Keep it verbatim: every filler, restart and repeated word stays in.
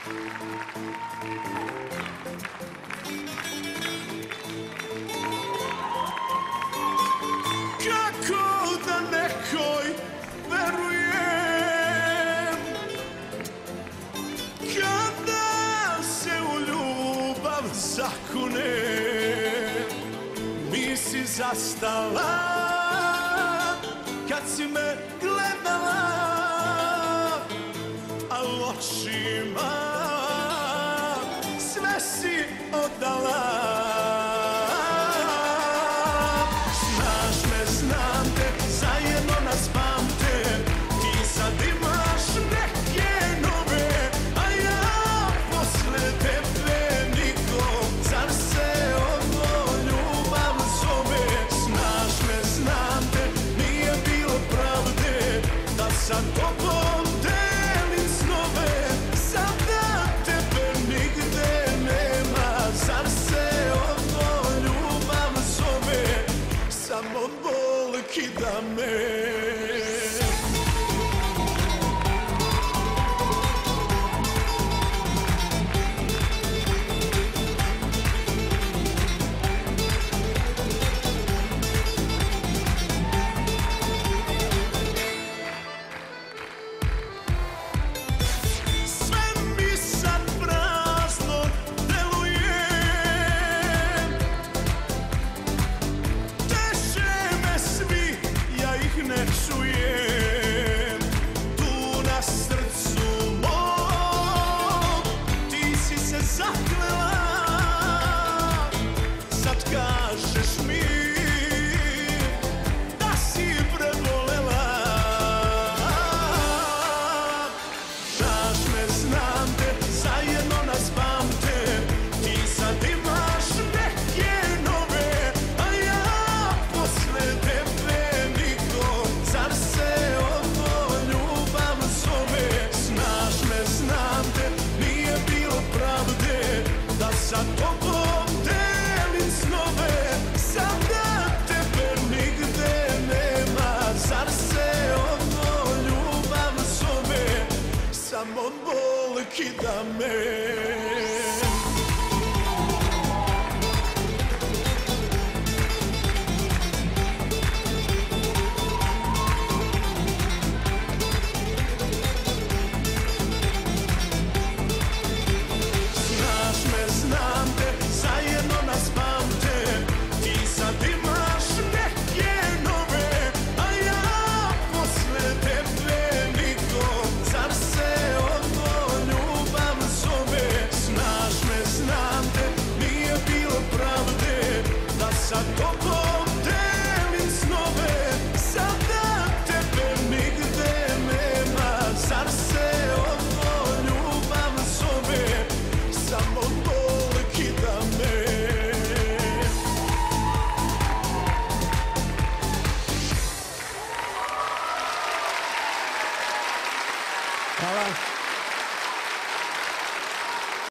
Kako da nekoj verujem kada se u ljubav zakunem? Nisi zastala kad si me gledala, a očima sve si oddala. Zajedno nas pamte, ti sad imaš neke nove, a ja posle tebe niko. Zar se ovo ljubav zove? Znaš me, znam te, nije bilo pravde da sa tobom delim snove. Sada tebe nigde nema, zar se ovo ljubav zove? Samo bol kida me. Sve mi sad prazno deluje, teže me svi, ja ih ne čujem. Tu na srcu mom ti si se zaklela, sad kažeš mi da si prebolela. Znaš me, znam te, zajedno nas pamte, ti sad imaš neke nove, a ja posle tebe niko. Zar se ovo ljubav zove? Znaš me, znam te, nije bilo pravde da sa tobom delim snove. Sada tebe nigde nema, zar se ovo ljubav zove? Samo bol kida me.